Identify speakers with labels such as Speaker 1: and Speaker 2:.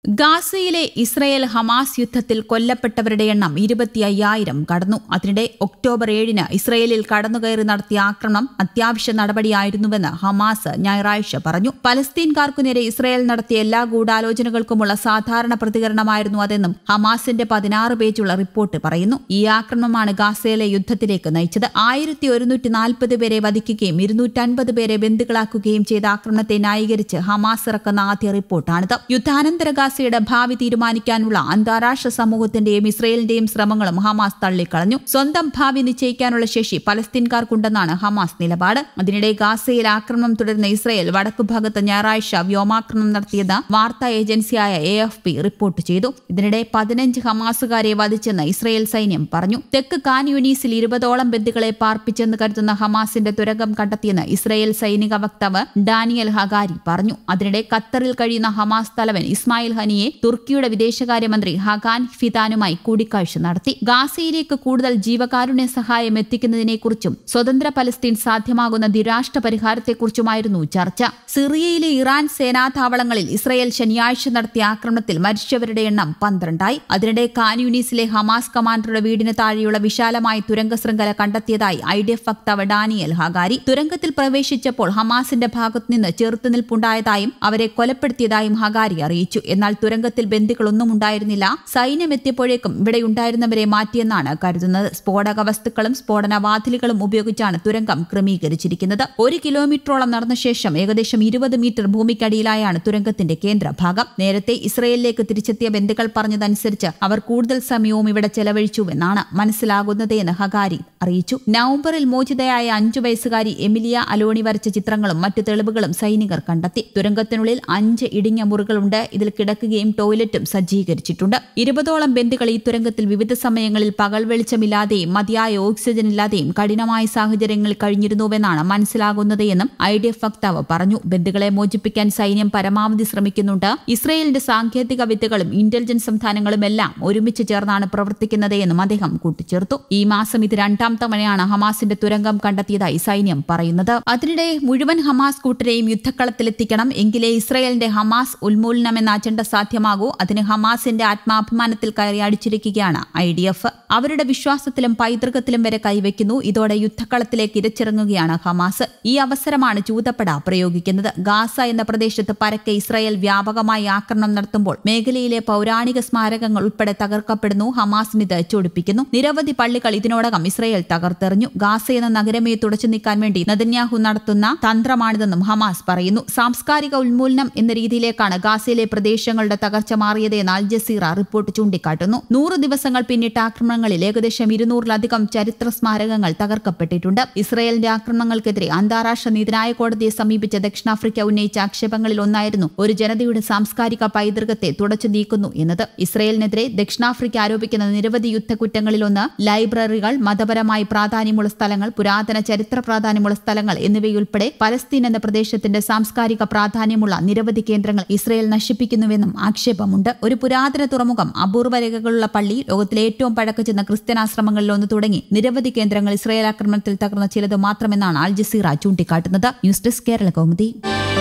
Speaker 1: ഗാസയിലെ Israel Hamas യുദ്ധത്തിൽ കൊല്ലപ്പെട്ടവരുടെ എണ്ണം 25,000 കടന്നു. അതിനിടെ ഒക്ടോബർ 7-ന് ഇസ്രയേലിൽ കടന്നുകയറി നടത്തിയ ആക്രമണം അത്യാവശ്യ നടപടിയായിരുന്നുവെന്ന് ഹമാസ് ഞായറാഴ്ച പറഞ്ഞു. പലസ്തീൻകാർക്കുനേരെ ഇസ്രയേൽ നടത്തിയ എല്ലാ ഗൂഢാലോചനകൾക്കുമുള്ള സാധാരണ പ്രതികരണമായിരുന്നു അതെന്നും ഹമാസിന്റെ 16 പേജുള്ള റിപ്പോർട്ട് പറയുന്നു. ഈ ആക്രമണമാണ് ഗാസയിലെ യുദ്ധത്തിലേക്ക് നയിച്ചത്. 1140 പേരെ വധിക്കുകയും 250 പേരെ ബന്ദികളാക്കുകയും ചെയ്ത ആക്രമണത്തെ ന്യായീകരിച്ച് ഹമാസ് ഇറക്കുന്ന ആദ്യ റിപ്പോർട്ടാണിത്. യുദ്ധാനന്തര ഗാസയുടെ ഭാവി തീരുമാനിക്കാനുള്ള അന്താരാഷ്ട്ര സമൂഹത്തിന്റെയും ഇസ്രയേലിന്റെയും ശ്രമങ്ങളും ഹമാസ് തള്ളിക്കളഞ്ഞു. സ്വന്തം ഭാവി നിശ്ചയിക്കാനുള്ള ശേഷി പലസ്തീൻകാർക്കുണ്ടെന്നാണ് ഹമാസ് നിലപാട്. അതിനിടെ ഗാസയിൽ ആക്രമണം തുടരുന്ന ഇസ്രയേൽ വടക്കുഭാഗത്ത് ഞായറാഴ്ച വ്യോമാക്രമണം നടത്തിയെന്ന് വാർത്താ ഏജൻസിയായ AFP റിപ്പോർട്ട് ചെയ്തു. ഇതിനിടെ 15 ഹമാസുകാരെ വധിച്ചെന്ന് ഇസ്രയേൽ സൈന്യം പറഞ്ഞു. തെക്ക് ഖാൻ യൂനീസിൽ 20ഓളം ബന്ദികളെ പാർപ്പിച്ചെന്ന് കരുതുന്ന ഹമാസിന്റെ തുരങ്കം കണ്ടെത്തിയെന്ന് ഇസ്രയേൽ സൈനിക വക്താവ് ഡാനിയൽ ഹഗാരി പറഞ്ഞു. അതിനിടെ ഖത്തറിൽ കഴിയുന്ന ഹമാസ് തലവൻ ഇസ്മായിൽ ഹനിയെ തുർക്കിയുടെ വിദേശകാര്യമന്ത്രി ഹഖാൻ ഫിദാനുമായി കൂടിക്കാഴ്ച നടത്തി. ഗാസയിലേക്ക് കൂടുതൽ ജീവകാരുണ്യ സഹായം എത്തിക്കുന്നതിനെക്കുറിച്ചും സ്വതന്ത്ര പലസ്തീൻ സാധ്യമാകുന്ന ദ്വിരാഷ്ട്ര പരിഹാരത്തെക്കുറിച്ചുമായിരുന്നു ചർച്ച. സിറിയയിലെ ഇറാൻ സേനാതാവളങ്ങളിൽ ഇസ്രയേൽ ശനിയാഴ്ച നടത്തിയ ആക്രമണത്തിൽ മരിച്ചവരുടെ എണ്ണം 12ആയി. അതിനിടെ ഖാൻ യൂനീസിലെ ഹമാസ് കമാൻഡറുടെ വീടിന് താഴെയുള്ള വിശാലമായ തുരങ്ക ശൃംഖല കണ്ടെത്തിയതായി IDF വക്താവ് ഡാനിയൽ ഹഗാരി. തുരങ്കത്തിൽ പ്രവേശിച്ചപ്പോൾ ഹമാസിന്റെ ഭാഗത്തുനിന്ന് ചെറുത്തുനിൽപ്പുണ്ടായതായും അവരെ കൊലപ്പെടുത്തിയതായും ഹഗാരി അറിയിച്ചു. എന്നാൽ തുരങ്കത്തിൽ ബന്ദികളൊന്നും ഉണ്ടായിരുന്നില്ല. സൈന്യം എത്തിയപ്പോഴേക്കും ഇവിടെയുണ്ടായിരുന്നവരെ മാറ്റിയെന്നാണ് കരുതുന്നത്. സ്ഫോടക വസ്തുക്കളും സ്ഫോടനവാതിലുകളും ഉപയോഗിച്ചാണ് തുരങ്കം ക്രമീകരിച്ചിരിക്കുന്നത്. 1 കിലോമീറ്ററോളം നടന്ന ശേഷം ഏകദേശം 20 മീറ്റർ ഭൂമിക്കടിയിലായാണ് തുരങ്കത്തിന്റെ കേന്ദ്രഭാഗം. നേരത്തെ ഇസ്രയേലിലേക്ക് തിരിച്ചെത്തിയ ബന്ദികൾ പറഞ്ഞതനുസരിച്ച് അവർ കൂടുതൽ സമയവും ഇവിടെ ചെലവഴിച്ചുവെന്നാണ് മനസ്സിലാകുന്നതെന്ന് ഹഗാരി അറിയിച്ചു. നവംബറിൽ മോചിതയായ 5 വയസ്സുകാരി എമിലിയ അലോണി വരച്ച ചിത്രങ്ങളും മറ്റു തെളിവുകളും സൈനികർ കണ്ടെത്തി. തുരങ്കത്തിനുള്ളിൽ 5 ഇടുങ്ങിയ മുറികളുണ്ട്. ഇതിൽ കിടക്കുകയും ടോയ്ലറ്റും സജ്ജീകരിച്ചിട്ടുണ്ട്. 20ഓളം ബന്ദികൾ ഈ തുരങ്കത്തിൽ വിവിധ സമയങ്ങളിൽ പകൽ വെളിച്ചമില്ലാതെയും മതിയായ ഓക്സിജൻ ഇല്ലാതെയും കഠിനമായ സാഹചര്യങ്ങളിൽ കഴിഞ്ഞിരുന്നുവെന്നാണ് മനസ്സിലാകുന്നതെന്നും IDF വക്താവ് പറഞ്ഞു. ബന്ദികളെ മോചിപ്പിക്കാൻ സൈന്യം പരമാവധി ശ്രമിക്കുന്നുണ്ട്. ഇസ്രയേലിന്റെ സാങ്കേതിക വിദ്യകളും ഇന്റലിജൻസ് സംവിധാനങ്ങളും എല്ലാം ഒരുമിച്ച് ചേർന്നാണ് പ്രവർത്തിക്കുന്നതെന്നും അദ്ദേഹം കൂട്ടിച്ചേർത്തു. ഈ മാസം ഇത് 2ാം തവണയാണ് ഹമാസിന്റെ തുരങ്കം കണ്ടെത്തിയതായി സൈന്യം പറയുന്നത്. അതിനിടെ മുഴുവൻ ഹമാസ് കൂട്ടരെയും യുദ്ധക്കളത്തിലെത്തിക്കണം, എങ്കിലേ ഇസ്രയേലിന്റെ ഹമാസ് ഉന്മൂലനമെന്ന അജണ്ട സാധ്യമാകൂ. അതിന് ഹമാസിന്റെ ആത്മാഭിമാനത്തിൽ കയറി അടിച്ചിരിക്കുകയാണ് IDF. അവരുടെ വിശ്വാസത്തിലും പൈതൃകത്തിലും വരെ കൈവയ്ക്കുന്നു. ഇതോടെ യുദ്ധക്കളത്തിലേക്ക് ഇരച്ചിറങ്ങുകയാണ് ഹമാസ്. ഈ അവസരമാണ് ചൂതപ്പട പ്രയോഗിക്കുന്നത്. ഗാസ എന്ന പ്രദേശത്ത് പരക്കെ ഇസ്രയേൽ വ്യാപകമായി ആക്രമണം നടത്തുമ്പോൾ മേഖലയിലെ പൗരാണിക സ്മാരകങ്ങൾ ഉൾപ്പെടെ തകർക്കപ്പെടുന്നു. ഹമാസിന് ഇത് ചൊടിപ്പിക്കുന്നു. നിരവധി പള്ളികൾ ഇതിനോടകം ഇസ്രയേൽ തകർത്തെറിഞ്ഞു. ഗാസ എന്ന നഗരമേ തുടച്ചു നീക്കാൻ വേണ്ടി നെതന്യാഹു നടത്തുന്ന തന്ത്രമാണിതെന്നും ഹമാസ് പറയുന്നു. സാംസ്കാരിക ഉന്മൂലനം എന്ന രീതിയിലേക്കാണ് ഗാസയിലെ പ്രദേശങ്ങളുടെ തകർച്ച മാറിയതെന്ന് അൽ ജസീറ റിപ്പോർട്ട് ചൂണ്ടിക്കാട്ടുന്നു. 100 ദിവസങ്ങൾ പിന്നിട്ട ആക്രമണങ്ങളിൽ ഏകദേശം 200-ലധികം ചരിത്ര സ്മാരകങ്ങൾ തകർക്കപ്പെട്ടിട്ടുണ്ട്. ഇസ്രയേലിന്റെ ആക്രമണങ്ങൾക്കെതിരെ അന്താരാഷ്ട്ര നീതിന്യായ കോടതിയെ സമീപിച്ച ദക്ഷിണാഫ്രിക്ക ഉന്നയിച്ച ആക്ഷേപങ്ങളിൽ ഒന്നായിരുന്നു ഒരു ജനതയുടെ സാംസ്കാരിക പൈതൃകത്തെ തുടച്ചു നീക്കുന്നു എന്നത്. ഇസ്രയേലിനെതിരെ ദക്ഷിണാഫ്രിക്ക ആരോപിക്കുന്ന നിരവധി യുദ്ധക്കുറ്റങ്ങളിലൊന്ന് ലൈബ്രറികൾ, മതപരമായി പ്രാധാന്യമുള്ള സ്ഥലങ്ങൾ, പുരാതന ചരിത്ര പ്രാധാന്യമുള്ള സ്ഥലങ്ങൾ എന്നിവയുൾപ്പെടെ പലസ്തീൻ എന്ന പ്രദേശത്തിന്റെ സാംസ്കാരിക പ്രാധാന്യമുള്ള നിരവധി കേന്ദ്രങ്ങൾ ഇസ്രയേൽ നശിപ്പിക്കുന്നുവെന്നും ആക്ഷേപമുണ്ട്. ഒരു പുരാതന തുറമുഖം, അപൂർവ രേഖകളുള്ള പള്ളി, ലോകത്തിലെ ഏറ്റവും പഴക്കച്ചെന്ന ക്രിസ്ത്യൻ ആശ്രമങ്ങളിലൊന്ന് തുടങ്ങി നിരവധി കേന്ദ്രങ്ങൾ ഇസ്രയേൽ ആക്രമണത്തിൽ തകർന്ന ചിലത് മാത്രമെന്നാണ് അൽ ജസീറ ചൂണ്ടിക്കാട്ടുന്നത്. News desk Kerala Kaumudi.